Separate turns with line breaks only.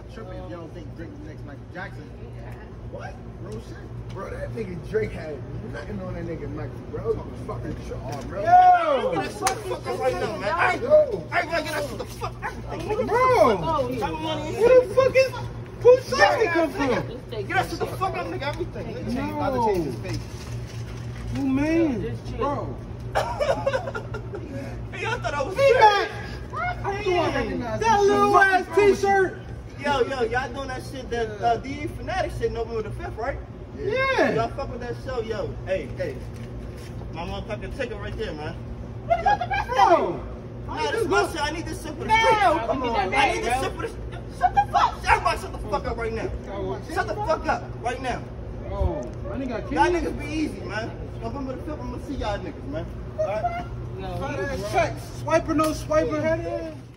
tripping if y'all don't think Drake is the next Michael Jackson.
What?
Real shit.
Bro, that nigga Drake had nothing on that nigga Michael, bro. Fucking shit, bro.
Yo!
Get that shit the fuck up right now, man. I ain't gonna get that shit the fuck everything.
Bro! Where the fuck is Pooh Shiesty come from?
Get that shit the fuck up, nigga, everything.
Nigga about to change his face.
Who man? Bro.
Hey, y'all thought I was
That little ass t-shirt.
Yo, y'all doing that shit, that DE Fanatic shit November the 5th, right?
Yeah.
Y'all fuck with that show, yo. Hey. My motherfucking ticket right there, man.
Bro.
Nah, this is my shit. I need this shit for the street.
Come on,
I need this shit for the street. Shut the fuck. Everybody shut the fuck up right now. Shut the fuck up right now.
Oh, my nigga got
Y'all niggas be easy, man. November the 5th, I'm gonna see y'all niggas, man. Alright?
Check. Swiper, no swiper, head in.